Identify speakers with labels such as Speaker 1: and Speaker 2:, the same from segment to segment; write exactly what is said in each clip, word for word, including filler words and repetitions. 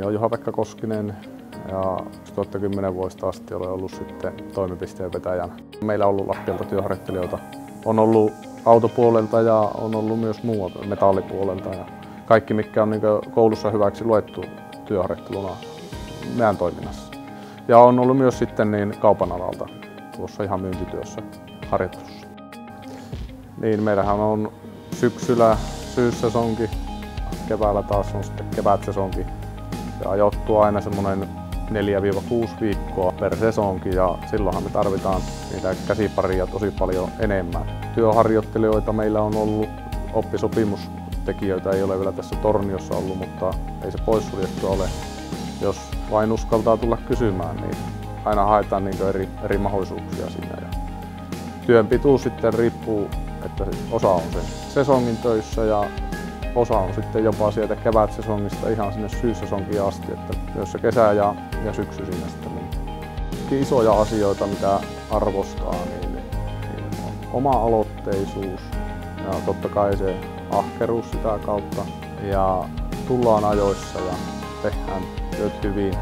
Speaker 1: Nimi on Juha-Pekka Koskinen ja kaksituhattakymmenen vuodesta asti olen ollut sitten toimipisteen vetäjänä. Meillä on ollut Lappiolta työharjoittelijoita. On ollut autopuolelta ja on ollut myös muualta metallipuolelta. Ja kaikki, mikä on niin koulussa hyväksi luettu työharjoitteluna meidän toiminnassa. Ja on ollut myös sitten niin kaupan alalta tuossa ihan myyntityössä harjoittelussa. Niin, meillähän on syksyllä syyssesonki, keväällä taas on sitten kevätsesonki. Se ajoittuu aina semmoinen neljä kuusi viikkoa per sesonki ja silloinhan me tarvitaan niitä käsiparia tosi paljon enemmän. Työharjoittelijoita meillä on ollut, oppisopimustekijöitä ei ole vielä tässä Torniossa ollut, mutta ei se poissuljettu ole. Jos vain uskaltaa tulla kysymään, niin aina haetaan niin eri, eri mahdollisuuksia siinä. Ja työn pituus sitten riippuu, että osa on sen sesongin töissä ja osa on sitten jopa sieltä kevätsesongista ihan sinne syyssesonkiin asti, että myös se kesä ja, ja syksy siinä sitten. Niin isoja asioita, mitä arvostaa, niin, niin on oma-aloitteisuus ja totta kai se ahkeruus sitä kautta ja tullaan ajoissa ja tehdään työt hyvin.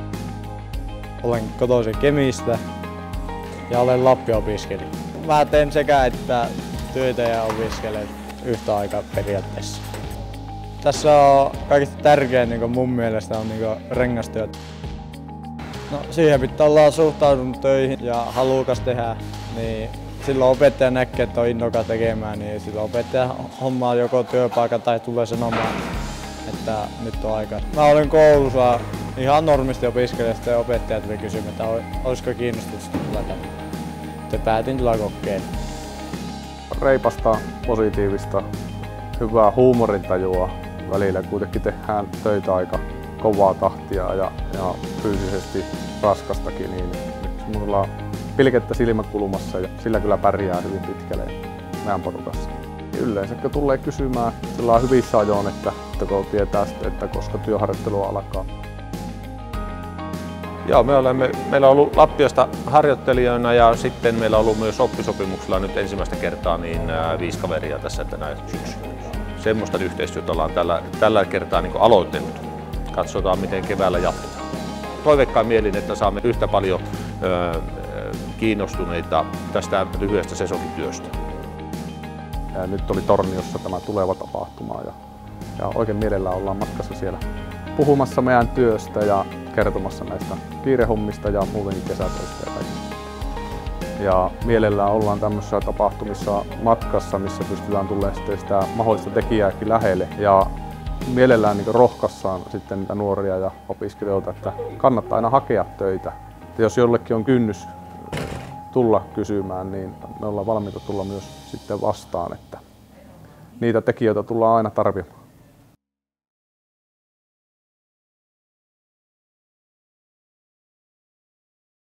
Speaker 2: Olen kotoisin Kemistä ja olen Lappi-opiskelija. Mä teen sekä että työtä ja opiskelen yhtä aikaa periaatteessa. Tässä on kaikista tärkein niin mun mielestä on niin rengastyöt. No, siihen pitää olla suhtautunut töihin ja halukas tehdä, niin silloin opettaja näkee, että on innokas tekemään, niin silloin opettaja hommaa joko työpaikan tai tulee sanomaan, että nyt on aika. Mä olin koulussa ihan normisti opiskelijasta ja opettaja tuli kysymään, että olisiko kiinnostusta tulla tänne. Sitten päätin tulla kokeilemaan.
Speaker 1: Reipasta, positiivista, hyvää huumorintajua. Välillä kuitenkin tehdään töitä aika kovaa tahtia ja, ja fyysisesti raskastakin, niin nyt minulla on pilkettä silmäkulmassa ja sillä kyllä pärjää hyvin pitkälle meidän porukassa. Yleensä kun tulee kysymään sillä hyvissä ajoin, että, että kun tietää sitten, että koska työharjoittelu alkaa.
Speaker 3: Joo, me olemme, meillä on ollut Lappiosta harjoittelijoina ja sitten meillä on ollut myös oppisopimuksella nyt ensimmäistä kertaa niin viisi kaveria tässä tänä syksynä. Semmoista yhteistyötä ollaan tällä, tällä kertaa niin aloitellut. Katsotaan, miten keväällä jatketaan. Toiveikkaan mielin, että saamme yhtä paljon ö, kiinnostuneita tästä lyhyestä sesonkityöstä.
Speaker 1: Ja nyt oli Torniossa tämä tuleva tapahtuma ja, ja oikein mielellään ollaan matkassa siellä puhumassa meidän työstä ja kertomassa näistä kiirehommista ja muutenkin kesätöistä ja kaikista. Ja mielellään ollaan tämmöisissä tapahtumissa matkassa, missä pystytään tulemaan sitten sitä mahdollista tekijääkin lähelle. Ja mielellään niin rohkaissaan sitten niitä nuoria ja opiskelijoita, että kannattaa aina hakea töitä. Ja jos jollekin on kynnys tulla kysymään, niin me ollaan valmiita tulla myös sitten vastaan, että niitä tekijöitä tullaan aina tarvitsemaan.